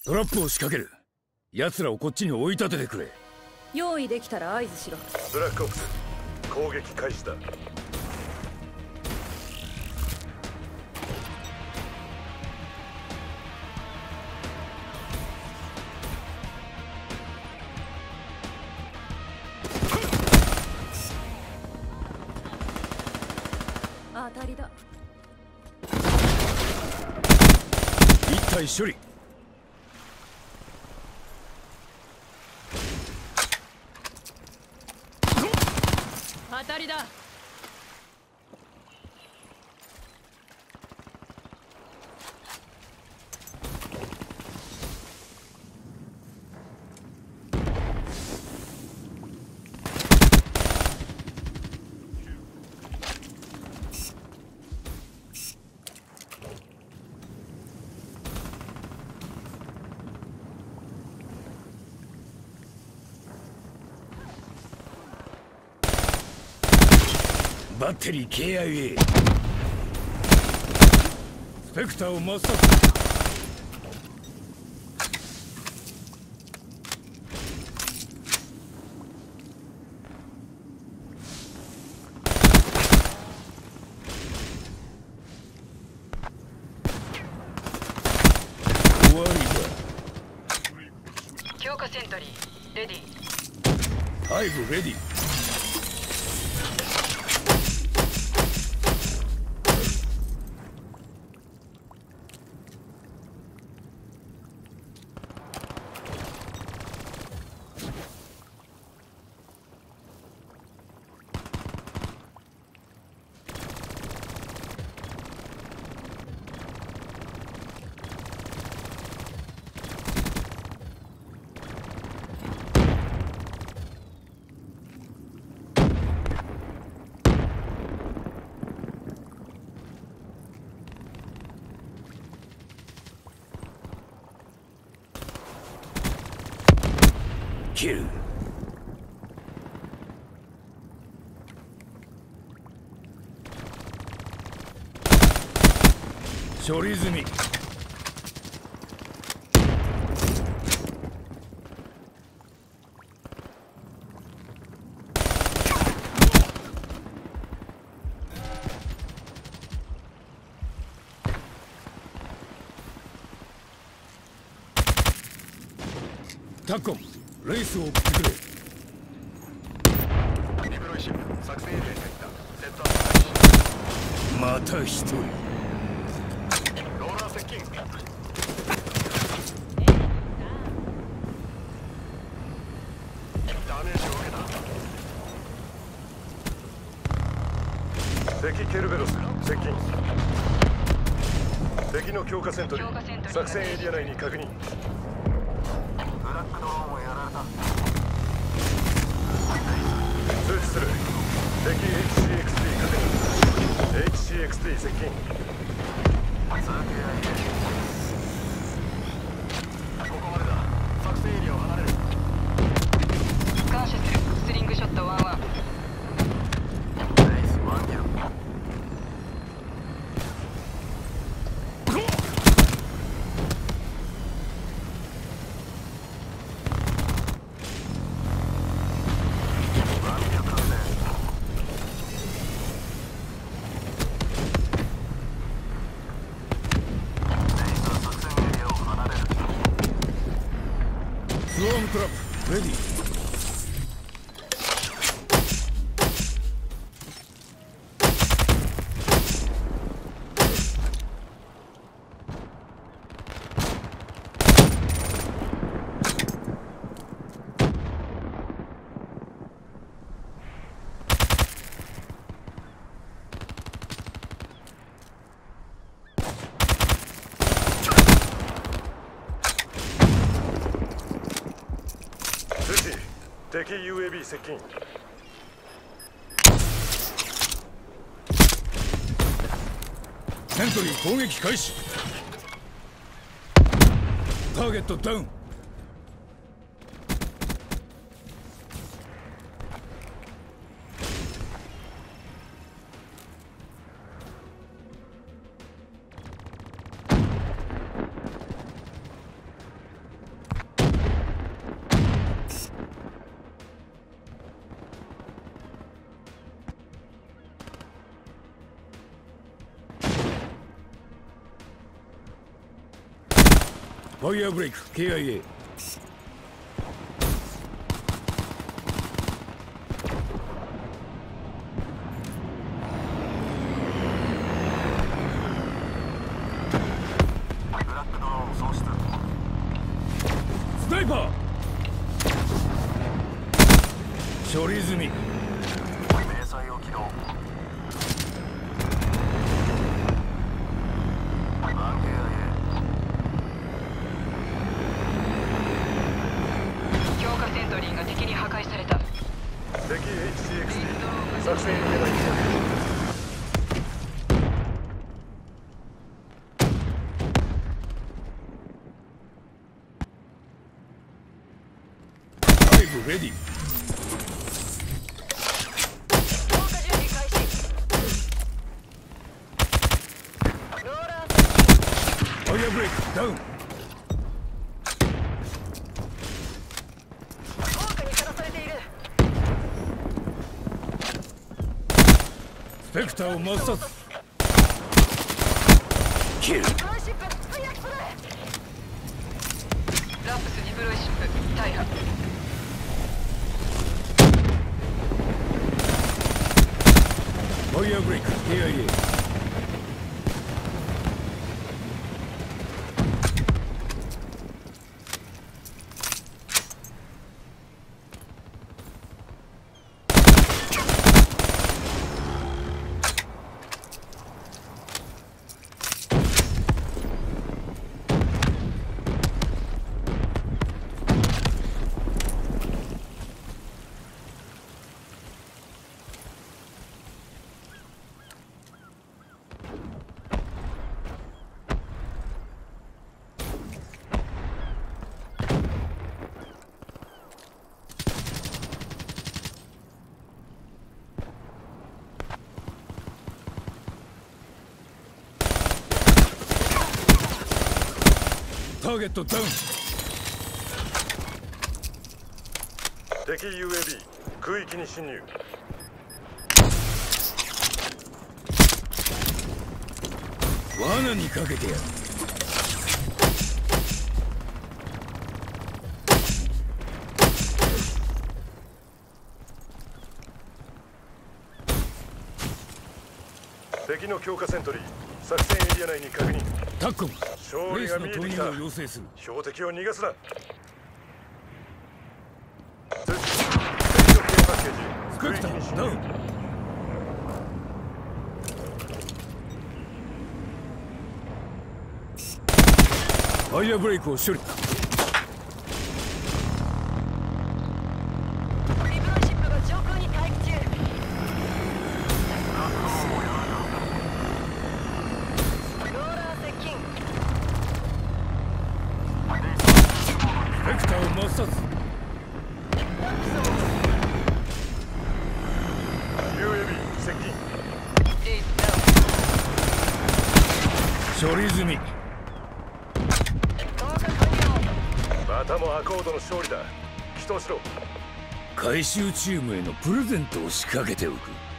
トラップを仕掛ける。奴らをこっちに追い立ててくれ。 用意できたら合図しろ。 ブラックオプス攻撃開始だ。 当たりだ。 一体処理。 当たりだ。 バッテリー KIA。 スペクターを抹殺。終わりだ。 強化セントリーレディー。 背後レディ。キル。処理済み。タッコン、レイスを送ってくれ。 リブロイシップ作戦エリアに入った。セットアップ開始。 また一人。 ローラー接近。ダメージを受けた。敵ケルベロス接近。敵の強化セントリー作戦エリア内に確認。ブラックドローンをやられた。通知する。敵 HCXD 確認。HCXD 接近。ここまでだ。作戦エリアを離れる。 感謝する。スリングショット11。 レイス1キロ。 スウォームトラップレディ。 敵 UAB 接近。 セントリー攻撃開始。ターゲットダウン。 ファイアーブレイク KIA。 ブラックドローン喪失。 スナイパー処理済み。 迷彩を起動。 強化セントリーが敵に破壊された。 敵 HCXD 作戦エリア内にライブレディ。 強化準備開始。ローラーファイアーブレイクダウン。 効果にさらされている。 スペクターを抹殺。キル。 プロイシップ早くそれ。ラップスディプロイシップ大破。 ファイアーブレイク KIA。 ターゲットダウン。 敵 UAV 空域に侵入。 罠にかけてやる。 敵の強化セントリー作戦エリア内に確認。 タッコム勝利レースのが見えてきた。 投入を要請する。 標的を逃がすな。敵のケアパッケージスペクタ空域に侵入。 ーダウン。ファイアーブレイクを処理。 リプロイシップが上空に待機中。ローラー接近。 スペクターを抹殺。 UAV 接近。 レイズダウン。 処理済み。 投下完了。 またもアコードの勝利だ。起動しろ。 回収チームへのプレゼントを仕掛けておく。